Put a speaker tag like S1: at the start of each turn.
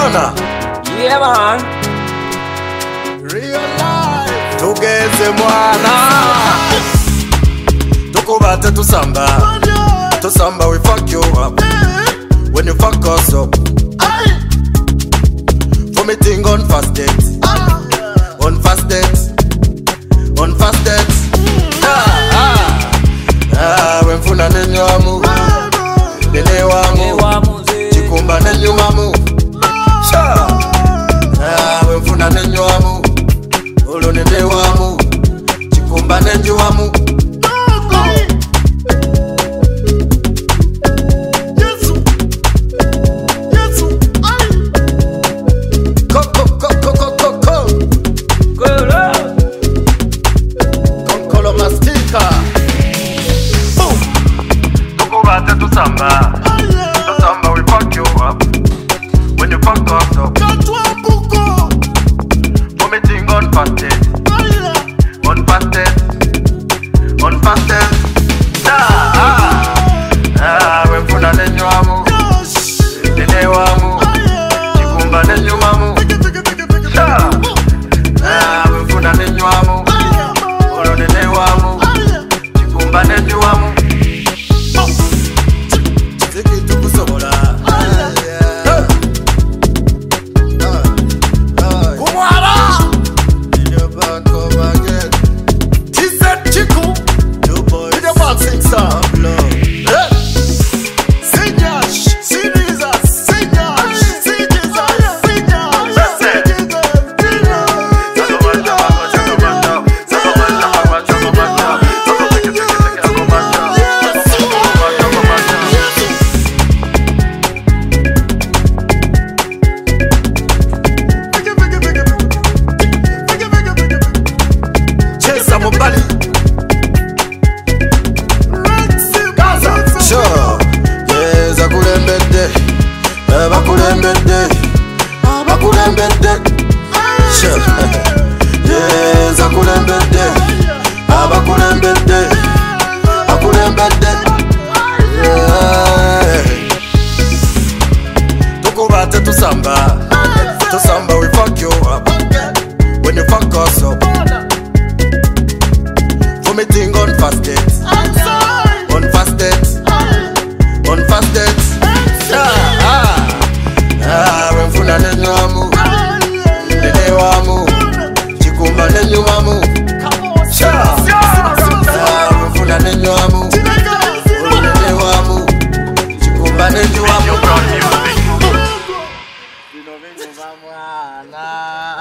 S1: Ghana.
S2: Yeah, man.
S1: Real life. Tugeze mwana. Tukubate tusamba. Tusamba we fuck you up. When you fuck us up. For me thing on fast dates. On fast dates. On fast dates. When funa nenyo amu. Nene wamu. Chikumba nenyo mamu. When funa nenyo amu. Olo nene wamu. Chikumba nenyo wamu. Tusamba, we fuck you up. When you fuck us up. For me thing on fasted. On fasted. On fasted. When funa nenyo amu. Nene wamu. Chikumba nenyo mamu. When funa nenyo amu. Olo nene wamu. Chikumba nenyo wamu. Tusamba, we fuck you up. When you fuck us up. For me thing on fast dates. On fast dates. On fast dates. When funa nenyo amu. Nene wamu. Chikumba nenyo mamu. When funa nenyo amu. Nene wamu. Chikumba nenyo wamu.
S2: Vamos lá.